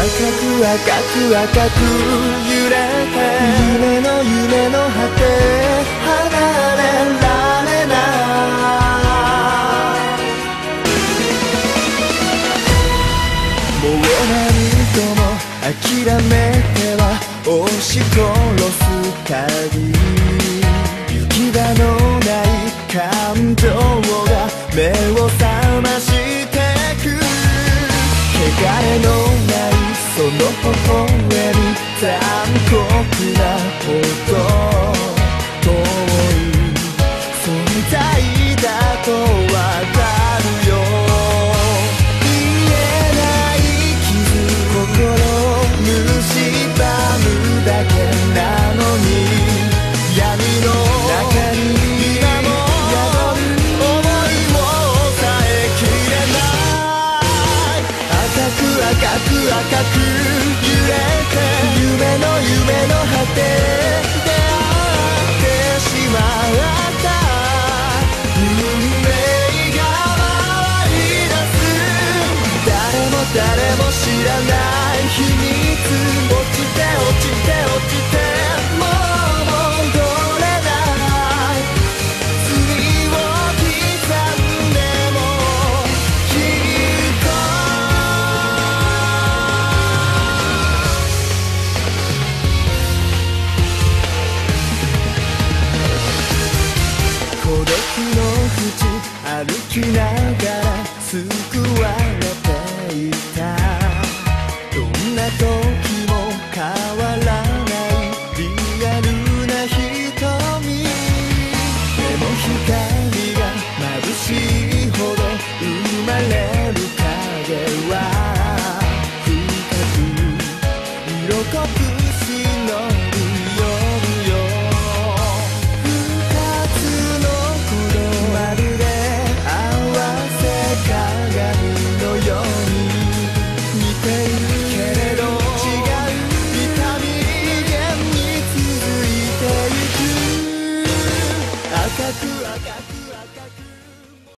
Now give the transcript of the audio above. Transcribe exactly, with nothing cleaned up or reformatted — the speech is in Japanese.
く赤く赤く揺れて夢の夢の果て離れられないもう何とも諦めては押し殺す旅行き場のない感情が目を覚ましてく汚れのないその微笑み残酷なほど遠い存在だとわかるよ言えない傷心を蝕むだけなのに闇の中に今も宿る想いも抑えきれない赤く赤く赤く揺れて夢の夢の果て出会ってしまった運命が回り出す誰も誰も知らない秘密落ちて落ちて落ちてもう戻れない罪を刻んでもきっと孤独の淵歩きながら救われていたどんな時も変わらないリアルな瞳でも光が眩しいほど生まれる影は深く色濃く